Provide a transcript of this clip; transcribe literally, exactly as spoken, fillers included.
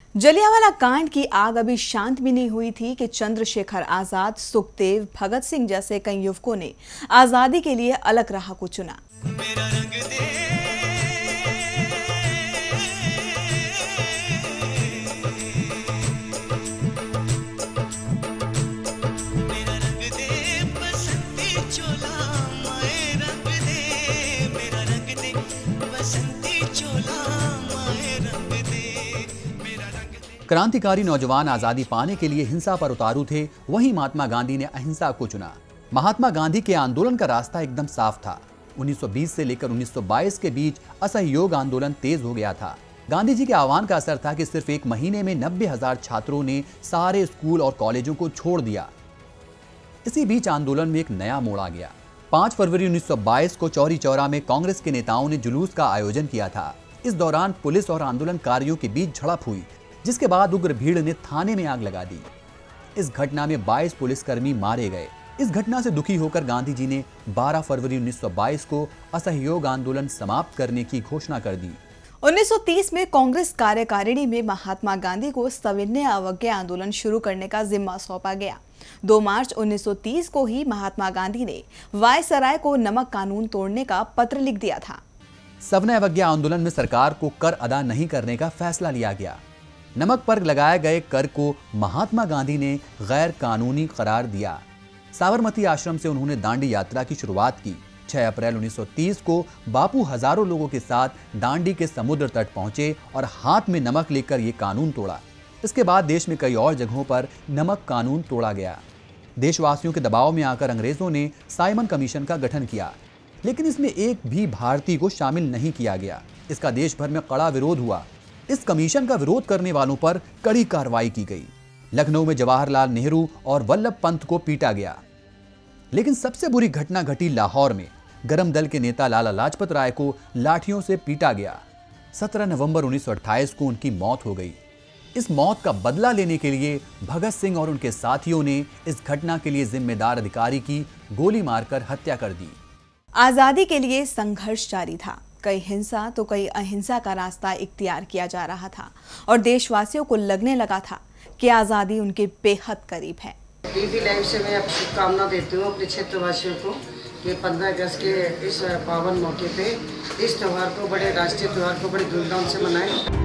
जलियांवाला कांड की आग अभी शांत भी नहीं हुई थी कि चंद्रशेखर आजाद, सुखदेव, भगत सिंह जैसे कई युवकों ने आजादी के लिए अलग राह को चुना। मेरा रंग दे, मेरा रंग दे, बसंती चोला, माए रंग दे, मेरा रंग दे, बसंती चोला, माए रंग दे। क्रांतिकारी नौजवान आजादी पाने के लिए हिंसा पर उतारू थे, वहीं महात्मा गांधी ने अहिंसा को चुना। महात्मा गांधी के आंदोलन का रास्ता एकदम साफ था। उन्नीस सौ बीस से लेकर उन्नीस सौ बाईस के बीच असहयोग आंदोलन तेज हो गया था। गांधी जी के आह्वान का असर था कि सिर्फ एक महीने में नब्बे हजार छात्रों ने सारे स्कूल और कॉलेजों को छोड़ दिया। इसी बीच आंदोलन में एक नया मोड़ आ गया। पांच फरवरी उन्नीस सौ बाईस को चौरी चौरा में कांग्रेस के नेताओं ने जुलूस का आयोजन किया था। इस दौरान पुलिस और आंदोलनकारियों के बीच झड़प हुई, जिसके बाद उग्र भीड़ ने थाने में आग लगा दी। इस घटना में बाईस पुलिसकर्मी मारे गए। इस घटना से दुखी होकर गांधी जी ने बारह फरवरी उन्नीस सौ बाईस को असहयोग आंदोलन समाप्त करने की घोषणा कर दी। उन्नीस सौ तीस में कांग्रेस कार्यकारिणी में महात्मा गांधी को सविनय अवज्ञा आंदोलन शुरू करने का जिम्मा सौंपा गया। दो मार्च उन्नीस सौ तीस को ही महात्मा गांधी ने वायसराय को नमक कानून तोड़ने का पत्र लिख दिया था। सविनय अवज्ञा आंदोलन में सरकार को कर अदा नहीं करने का फैसला लिया गया। नमक पर लगाए गए कर को महात्मा गांधी ने गैर कानूनी करार दिया। साबरमती आश्रम से उन्होंने दांडी यात्रा की शुरुआत की। छह अप्रैल उन्नीस सौ तीस को बापू हजारों लोगों के साथ दांडी के समुद्र तट पहुंचे और हाथ में नमक लेकर ये कानून तोड़ा। इसके बाद देश में कई और जगहों पर नमक कानून तोड़ा गया। देशवासियों के दबाव में आकर अंग्रेजों ने साइमन कमीशन का गठन किया, लेकिन इसमें एक भी भारतीय को शामिल नहीं किया गया। इसका देश भर में कड़ा विरोध हुआ। इस कमीशन का विरोध करने वालों पर कड़ी कार्रवाई की गई। लखनऊ में जवाहरलाल नेहरू और वल्लभ पंत को पीटा गया। लेकिन सबसे बुरी घटना घटी लाहौर में। गरम दल के नेता लाला लाजपत राय को लाठियों से पीटा गया। सत्रह नवंबर उन्नीस सौ अट्ठाईस को उनकी मौत हो गई। इस मौत का बदला लेने के लिए भगत सिंह और उनके साथियों ने इस घटना के लिए जिम्मेदार अधिकारी की गोली मारकर हत्या कर दी। आजादी के लिए संघर्ष जारी था। कई हिंसा तो कई अहिंसा का रास्ता इख्तियार किया जा रहा था और देशवासियों को लगने लगा था कि आजादी उनके बेहद करीब है। टीवी लाइव से मैं शुभकामना देती हूँ अपने क्षेत्रवासियों को कि पंद्रह अगस्त के इस पावन मौके पे इस त्यौहार को, बड़े राष्ट्रीय त्यौहार को बड़े धूमधाम से मनाएं।